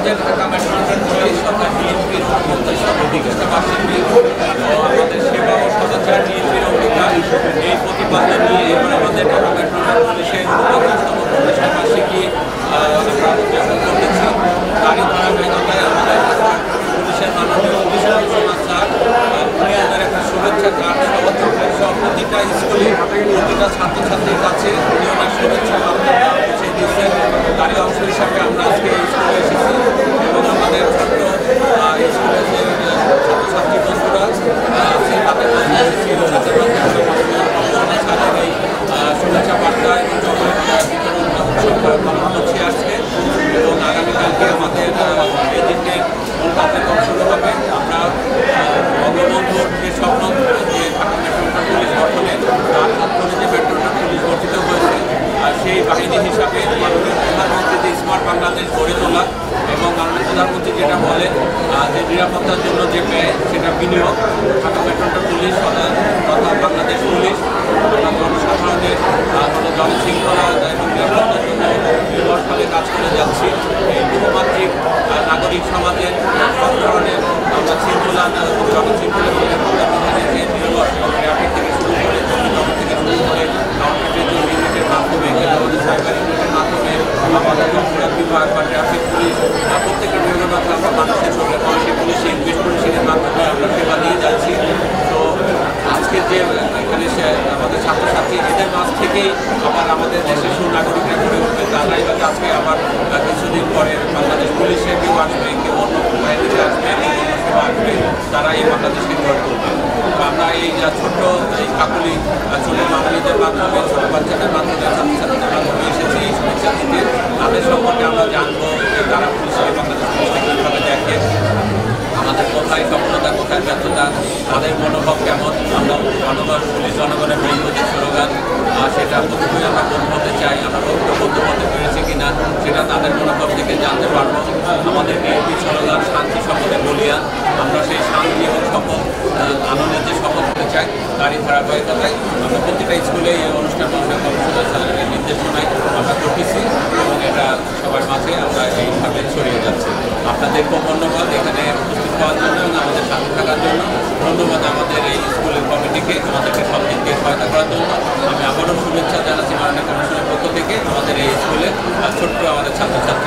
আমাদের Dhaka metropolitan police অর্থাৎ ডিএমপির 49তম অধিকার বার্ষিকী আমাদের সেবা ও সদাচার ডিএমপির অঙ্গীকার এই প্রতিপাদন নিয়ে এবার আমাদের ঢাকা মেট্রোপলিটন পুলিশের 49তম প্রতিষ্ঠা বার্ষিকী আমরা উদযাপন করতেছি। তারই ধারাবাহিকতায় আমাদের পুলিশের মাননীয় কমিশনার স্যার উনি একটা শুভেচ্ছা কার্ড সহ প্রতিটা স্কুলে প্রতিটা ছাত্রছাত্রীর কাছে উনি ওনার শুভেচ্ছা বার্তা পৌঁছে দিয়েছেন। তারই অংশ হিসাবে আমরা আজকে স্কুলে এসেছি এবং আমাদের ছোট্ট স্কুলের যে ছাত্রছাত্রী বন্ধুরা আছে তাদের মধ্যে এসেছি স্যারের এই শুভেচ্ছা বার্তা এবং চকলেট বিতরণ উৎসব পালন করছি আজকে এবং আগামীকালকে আমাদের এই দিনকে মূল কার্যক্রম শুরু হবে। আমরা বঙ্গবন্ধুর যে স্বপ্ন যে ঢাকা মেট্রোপলিটন পুলিশ গঠনের তার হাত ধরে যে মেট্রোপলিটন পুলিশ গঠিত হয়েছে সেই বাহিনী হিসাবে মাননীয় প্রধানমন্ত্রী যে স্মার্ট বাংলাদেশ গড়ে তোলা এবং মাননীয় প্রধানমন্ত্রী যেটা বলেন যে নিরাপত্তার জন্য যে ব্যয় সেটা বিনিয়োগ ঢাকা মেট্রোপলিটন পুলিশ তথা বাংলাদেশ পুলিশ জনসাধারণের জনশৃঙ্খলা এবং নিরাপত্তার জন্য নির্ভরভাবে কাজ করে যাচ্ছি। এই বহুমাত্রিক নাগরিক সমাজের সব ধরনের আমরা শৃঙ্খলা জনশৃঙ্খলা নিরাপত্তা বিধানের যে নির্ভর ট্রাফিক থেকে শুরু করে জমি থেকে শুরু করে গভর্নমেন্টের যে ইউনিটের মাধ্যমে আমাদের সাইবার ইউনিটের মাধ্যমে আমাদের অপরাধ বিভাগ বা ট্রাফিক পুলিশ প্রত্যেকটা বিভাগের মাধ্যমে আমরা মানুষের সঙ্গে মানুষের পুলিশিং বিশ পুলিশিংয়ের মাধ্যমে আমরা সেবা দিয়ে যাচ্ছি। তো আজকে যে এখানে আমাদের ছাত্রছাত্রী এদের মাঝ থেকেই আবার আমাদের দেশের সুনাগরিকরা গড়ে উঠবে। তারাই আজকে আবার কিছুদিন পরে বাংলাদেশ পুলিশে কেউ আসবে, কেউ অন্য বাহিনীতে আসবে, কেউ আসবে, তারা এই বাংলাদেশকে গড়ে তুলবে। তো আমরা এই ছোট্ট এই কাকুলি ছোট বাঙালিদের মাধ্যমে ছোট বাচ্চাদের মাধ্যমে ছাত্রছাত্রীদের মাধ্যমে এসেছি এই শুভেচ্ছা দিতে। তাদের সম্পর্কে আমরা জানবো যে তারা পুলিশকে বাংলাদেশ পুলিশকে কীভাবে দেখে, আমাদের কোথায় সফলতা কোথায় ব্যর্থতা, তাদের মনোভাব কেমন। আমরা জনগণ পুলিশ জনগণের বন্ধু যে স্লোগান সেটা প্রথমেই আমরা বন্ধু হতে চাই, আমরা বন্ধু হতে পেরেছি কিনা সেটা তাদের মনোভাব থেকে জানতে পারবো। আমাদের বিএনপি স্লোগান শান্তি শপথে বলিয়ান, আমরা সেই শান্তি এবং শপথ আনন্দের যে শপথ হতে চাই তারই ধারাবাহিকতায় আমরা প্রতিটা স্কুলে এই অনুষ্ঠান কমিশনার স্যারের নির্দেশনায় আমরা করতেছি এবং এটা সবার মাঝে আমরা এইভাবে ছড়িয়ে যাচ্ছি। আপনাদেরকেও ধন্যবাদ এখানে উপস্থিত হওয়ার জন্য এবং আমাদের সাথে থাকার জন্য। ধন্যবাদ আমাদের এই স্কুলের কমিটিকে আমাদেরকে সব দিক দিয়ে সহায়তা করার জন্য। আমি আবারও শুভেচ্ছা জানাচ্ছি মাননীয় কমিশনের পক্ষ থেকে আমাদের এই স্কুলে ছোট্ট আমাদের ছাত্রছাত্রী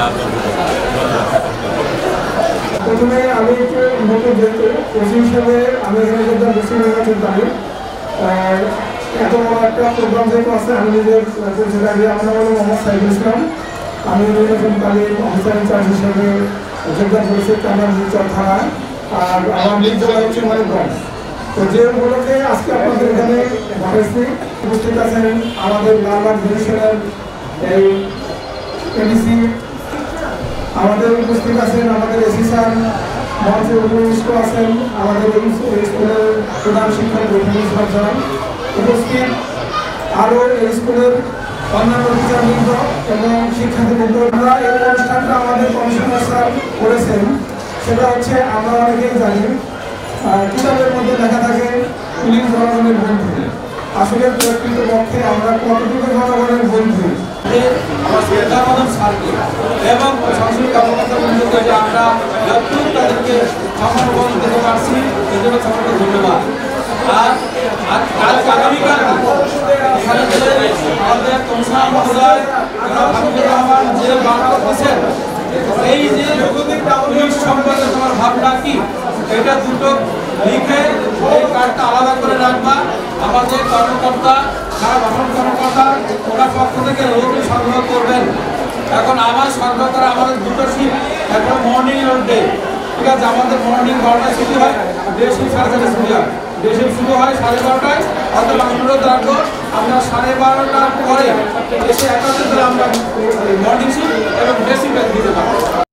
প্রথমে আমি একটু নতুন যেহেতু কোচিং হিসাবে আমি এখানে যোগদান করছি নির্বাচন পারি। এত বড় একটা প্রোগ্রাম যেহেতু আছে আমি নিজের পরিচয় আগে আমার নাম হলো মোহাম্মদ সাইফুল ইসলাম। আমি নির্বাচনকালীন অফিসার ইনচার্জ হিসেবে যোগদান করেছি কামরাঙ্গীরচর থানায়। আর আমার নিজ জেলা হচ্ছে মানিকগঞ্জ। তো যে উপলক্ষে আজকে আপনাদের এখানে ঘটেছি উপস্থিত আছেন আমাদের লালবাগ ডিভিশনের এই এডিসি, আমাদের উপস্থিত আছেন আমাদের এসি স্যার, মঞ্চে উপস্থিত আছেন আমাদের এই স্কুলের প্রধান শিক্ষক স্যার উপস্থিত, আরও এই স্কুলের অন্যান্য টিচারবৃন্দ এবং শিক্ষার্থীবৃন্দ। আমরা এই অনুষ্ঠানটা আমাদের কমিশনার স্যার করেছেন, সেটা হচ্ছে আমরা অনেকেই জানি কিতাবের মধ্যে লেখা থাকে পুলিশ জনগণের বন্ধু। আসলে প্রকৃতপক্ষে আমরা কতটুকু জনগণের বন্ধু আমার শ্রদ্ধাবাদন স্যারকে এবং সাংস্কৃতিক কর্মকর্তাবৃন্দকে যে আমরা যতটুকু তাদেরকে সম্মান দিতে পারছি এজন্য সকলকে ধন্যবাদ। আর আগামীকাল এখানে যে আমাদের কমিশনার মহোদয় হাবিবুর রহমান যে বার্তা দিচ্ছেন এই যে পুলিশ সম্পর্কে তোমার ভাবনা কি এটা দুটো লিখে এই কার্ডটা আলাদা করে রাখবা। আমাদের কর্মকর্তা সারা ভাষণ কর্মকর্তা ওনার পক্ষ থেকে রোগ সংগ্রহ করবেন। এখন আমার সংগ্রহ করা আমাদের দুটো শিফট, এখন মর্নিং এবং ডে, ঠিক আছে। আমাদের মর্নিং 12টায় ছুটি হয়, ডে শিফট 4:30 ছুটি হয়। ডে শিফট শুরু হয় 12:30টায়। অথবা অনুরোধ রাখবো আমরা 12:30টার পরে এসে একত্রিত আমরা মর্নিং শিফট এবং ডে শিফট দিতে পারবো।